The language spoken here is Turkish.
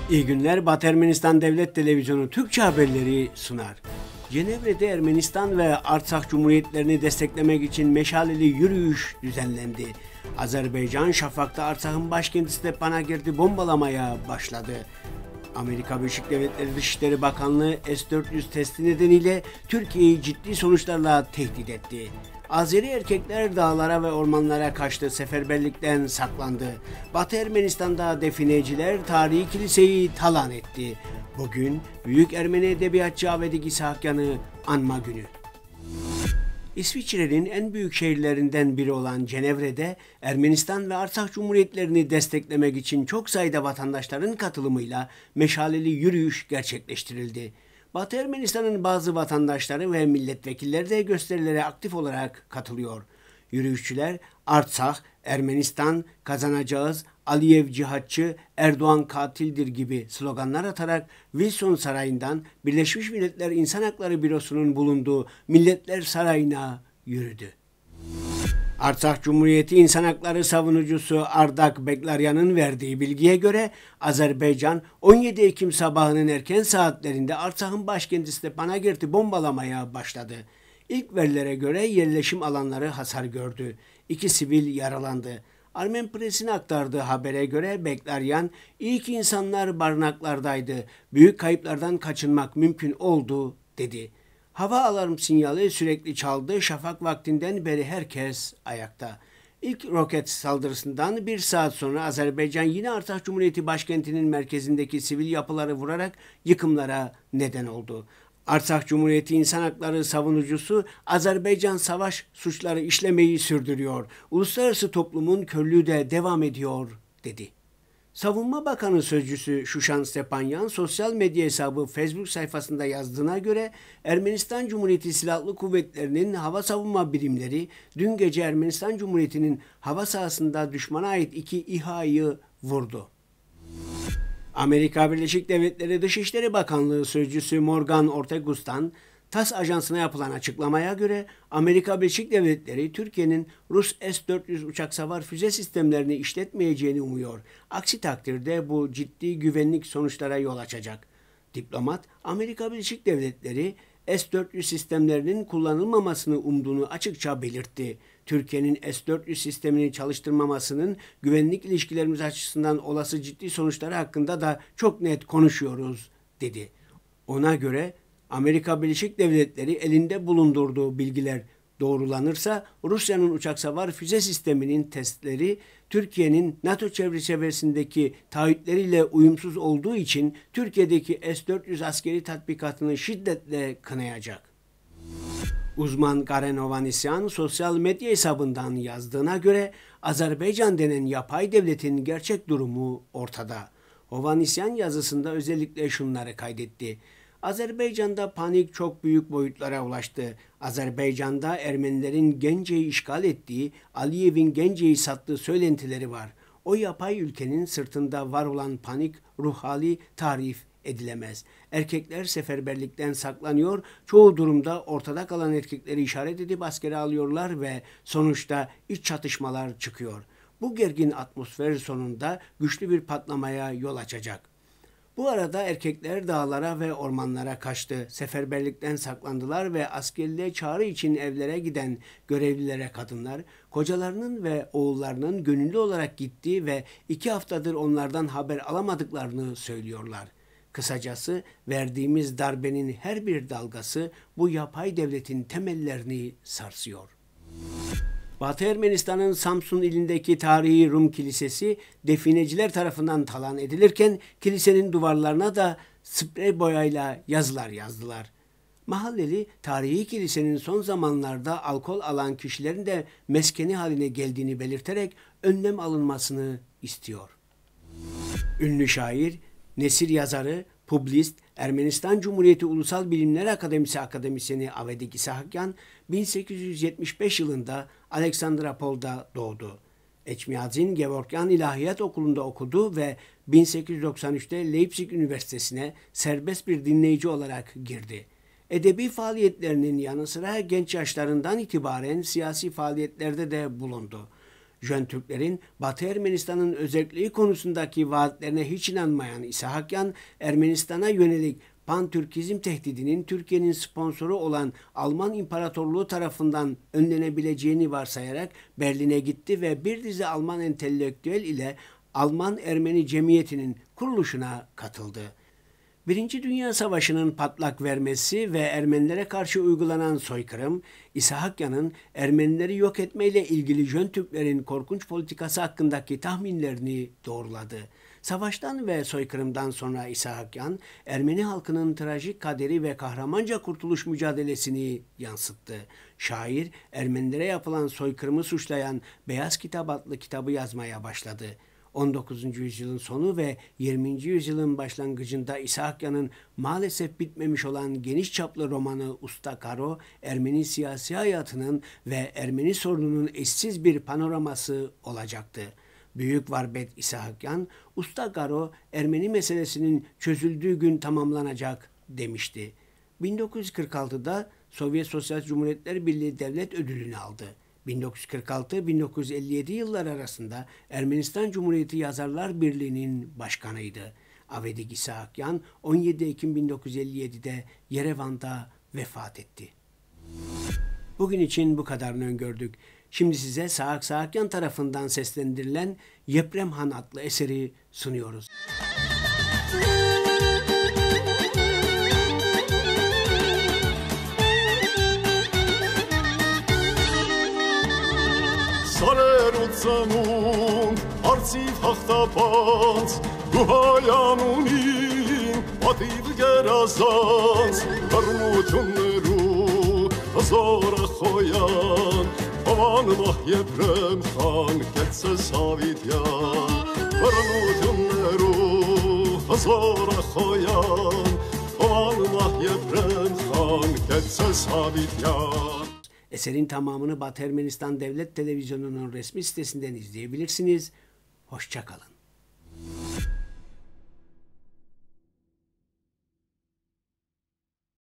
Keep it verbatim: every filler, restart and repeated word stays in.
İyi günler. Batı Ermenistan Devlet Televizyonu Türkçe haberleri sunar. Cenevre'de Ermenistan ve Artsakh Cumhuriyetlerini desteklemek için meşaleli yürüyüş düzenlendi. Azerbaycan, Şafak'ta Artsakh'ın başkenti Stepanakert bombalamaya başladı. Amerika Birleşik Devletleri Dışişleri Bakanlığı S dört yüz testi nedeniyle Türkiye'yi ciddi sonuçlarla tehdit etti. Azeri erkekler dağlara ve ormanlara kaçtı, seferberlikten saklandı. Batı Ermenistan'da defineciler tarihi kiliseyi talan etti. Bugün büyük Ermeni edebiyatçı Avedik İshakyan'ı anma günü. İsviçre'nin en büyük şehirlerinden biri olan Cenevre'de Ermenistan ve Artsakh Cumhuriyetlerini desteklemek için çok sayıda vatandaşların katılımıyla meşaleli yürüyüş gerçekleştirildi. Batı Ermenistan'ın bazı vatandaşları ve milletvekilleri de gösterilere aktif olarak katılıyor. Yürüyüşçüler Artsakh, Ermenistan, kazanacağız, Aliyev cihatçı, Erdoğan katildir gibi sloganlar atarak Wilson Sarayı'ndan Birleşmiş Milletler İnsan Hakları Bürosu'nun bulunduğu Milletler Sarayı'na yürüdü. Artsakh Cumhuriyeti İnsan Hakları savunucusu Ardak Beklaryan'ın verdiği bilgiye göre Azerbaycan on yedi Ekim sabahının erken saatlerinde Artsakh'ın başkenti Stepanakert'i bombalamaya başladı. İlk verilere göre yerleşim alanları hasar gördü. İki sivil yaralandı. Armen Press'in aktardığı habere göre Beklaryan, ilk insanlar barınaklardaydı. Büyük kayıplardan kaçınmak mümkün oldu dedi. Hava alarm sinyali sürekli çaldı. Şafak vaktinden beri herkes ayakta. İlk roket saldırısından bir saat sonra Azerbaycan yine Artsakh Cumhuriyeti başkentinin merkezindeki sivil yapıları vurarak yıkımlara neden oldu. Artsakh Cumhuriyeti İnsan Hakları savunucusu Azerbaycan savaş suçları işlemeyi sürdürüyor. Uluslararası toplumun körlüğü de devam ediyor dedi. Savunma Bakanı Sözcüsü Şuşan Stepanyan sosyal medya hesabı Facebook sayfasında yazdığına göre Ermenistan Cumhuriyeti Silahlı Kuvvetleri'nin hava savunma birimleri dün gece Ermenistan Cumhuriyeti'nin hava sahasında düşmana ait iki İHA'yı vurdu. Amerika Birleşik Devletleri Dışişleri Bakanlığı Sözcüsü Morgan Ortagus'tan TASS ajansına yapılan açıklamaya göre Amerika Birleşik Devletleri Türkiye'nin Rus S dört yüz uçak savar füze sistemlerini işletmeyeceğini umuyor. Aksi takdirde bu ciddi güvenlik sonuçlara yol açacak. Diplomat, Amerika Birleşik Devletleri S dört yüz sistemlerinin kullanılmamasını umduğunu açıkça belirtti. Türkiye'nin S dört yüz sistemini çalıştırmamasının güvenlik ilişkilerimiz açısından olası ciddi sonuçları hakkında da çok net konuşuyoruz, dedi. Ona göre Amerika Birleşik Devletleri elinde bulundurduğu bilgiler doğrulanırsa Rusya'nın uçak savar füze sisteminin testleri Türkiye'nin NATO çevresindeki taahhütleriyle uyumsuz olduğu için Türkiye'deki S dört yüz askeri tatbikatını şiddetle kınayacak. Uzman Karen Ovanesyan sosyal medya hesabından yazdığına göre Azerbaycan denen yapay devletin gerçek durumu ortada. Ovanesyan yazısında özellikle şunları kaydetti. Azerbaycan'da panik çok büyük boyutlara ulaştı. Azerbaycan'da Ermenilerin Gence'yi işgal ettiği, Aliyev'in Gence'yi sattığı söylentileri var. O yapay ülkenin sırtında var olan panik ruh hali tarif edilemez. Erkekler seferberlikten saklanıyor, çoğu durumda ortada kalan erkekleri işaret edip askere alıyorlar ve sonuçta iç çatışmalar çıkıyor. Bu gergin atmosfer sonunda güçlü bir patlamaya yol açacak. Bu arada erkekler dağlara ve ormanlara kaçtı, seferberlikten saklandılar ve askerliğe çağrı için evlere giden görevlilere kadınlar, kocalarının ve oğullarının gönüllü olarak gittiği ve iki haftadır onlardan haber alamadıklarını söylüyorlar. Kısacası verdiğimiz darbenin her bir dalgası bu yapay devletin temellerini sarsıyor. Batı Ermenistan'ın Samsun ilindeki tarihi Rum Kilisesi defineciler tarafından talan edilirken kilisenin duvarlarına da sprey boyayla yazılar yazdılar. Mahalleli tarihi kilisenin son zamanlarda alkol alan kişilerin de meskeni haline geldiğini belirterek önlem alınmasını istiyor. Ünlü şair, nesir yazarı, publist, Ermenistan Cumhuriyeti Ulusal Bilimler Akademisi akademisyeni Avedik İshakyan bin sekiz yüz yetmiş beş yılında Aleksandropol'da doğdu. Eçmiyadzin Gevorkyan İlahiyat Okulu'nda okudu ve bin sekiz yüz doksan üçte Leipzig Üniversitesi'ne serbest bir dinleyici olarak girdi. Edebi faaliyetlerinin yanı sıra genç yaşlarından itibaren siyasi faaliyetlerde de bulundu. Jön Türklerin Batı Ermenistan'ın özelliği konusundaki vaatlerine hiç inanmayan İshakyan, Ermenistan'a yönelik Pan-Türkizm tehdidinin Türkiye'nin sponsoru olan Alman İmparatorluğu tarafından önlenebileceğini varsayarak Berlin'e gitti ve bir dizi Alman entelektüel ile Alman-Ermeni Cemiyeti'nin kuruluşuna katıldı. Birinci Dünya Savaşı'nın patlak vermesi ve Ermenilere karşı uygulanan soykırım, İshakyan'ın Ermenileri yok etmeyle ilgili Jön Türklerin korkunç politikası hakkındaki tahminlerini doğruladı. Savaştan ve soykırımdan sonra İshakyan, Ermeni halkının trajik kaderi ve kahramanca kurtuluş mücadelesini yansıttı. Şair, Ermenilere yapılan soykırımı suçlayan Beyaz Kitap adlı kitabı yazmaya başladı. on dokuzuncu yüzyılın sonu ve yirminci yüzyılın başlangıcında İshakyan'ın maalesef bitmemiş olan geniş çaplı romanı Usta Karo, Ermeni siyasi hayatının ve Ermeni sorununun eşsiz bir panoraması olacaktı. Büyük Varbet İshakyan, Usta Karo, Ermeni meselesinin çözüldüğü gün tamamlanacak demişti. bin dokuz yüz kırk altıda Sovyet Sosyalist Cumhuriyetler Birliği Devlet Ödülünü aldı. bin dokuz yüz kırk altı bin dokuz yüz elli yedi yıllar arasında Ermenistan Cumhuriyeti Yazarlar Birliği'nin başkanıydı. Avedik İshakyan on yedi Ekim bin dokuz yüz elli yedi'de Yerevan'da vefat etti. Bugün için bu kadarını öngördük. Şimdi size Saak Saakyan tarafından seslendirilen Yepremhan adlı eseri sunuyoruz. Սարերուցանում արծիվ հաղթապանց գուհայանունին պատիվ գերազանց կրնություններու հզորը խոյան հովան մահ եբրեմ խան կեցես հավիդյան կրնություններու հզորը խոյան հովան մահ եբրեմ խան կեցես հավիդյան. Eserin tamamını Batı Ermenistan Devlet Televizyonu'nun resmi sitesinden izleyebilirsiniz. Hoşça kalın.